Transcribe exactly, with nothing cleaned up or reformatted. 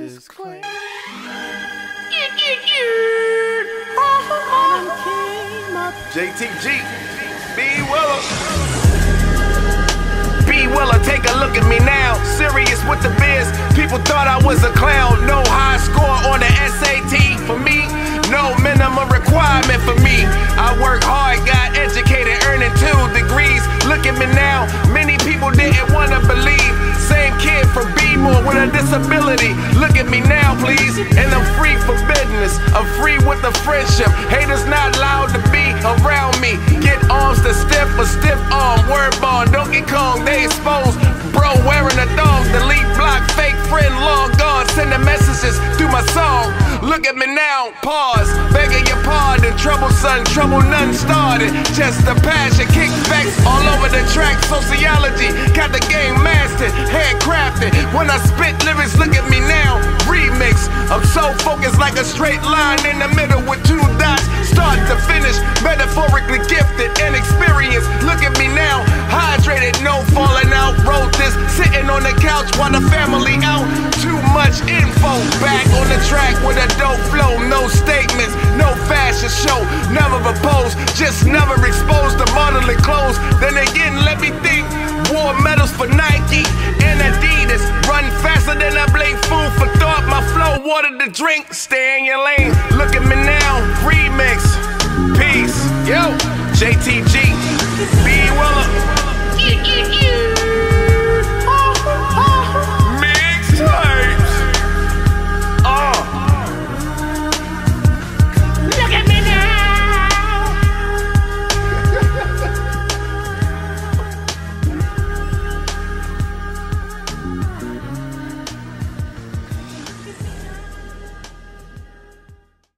disclaimer. J T G, B Willa. B Willa, take a look at me now. Serious with the biz. People thought I was a clown. No high score on the S A T for me. No minimum requirement for me. I work hard, got educated, earning two degrees. Look at me now. Many people didn't want to believe. Same kid from B-More with a disability. Look at me now, please. And I'm free for business. I'm free with the friendship. Haters not allowed to be around me. Get arms to stiff or stiff arm. Word bond, don't get Kong, they exposed. Bro wearing a thong, delete block, fake friend long gone. Sending messages through my song. Look at me now, pause, begging your pardon. Trouble son, trouble none started. Just a passion, kickbacks all over the track. Sociology, got the game mastered, handcrafted. When I spit lyrics, look at me now, remix. I'm so focused like a straight line in the middle with two dots. Start to finish, metaphorically gifted and experienced. Look at me now, hydrated, no falling out. Wrote this, sitting on the couch while the family out. Too much info, back on the track with a dope flow. No statements, no fashion show. Never proposed, just never exposed to modeling clothes. Then again, let me think. Wore medals for Nike and Adidas. Run faster than a blade, food for thought. My flow, water to drink. Stay in your lane.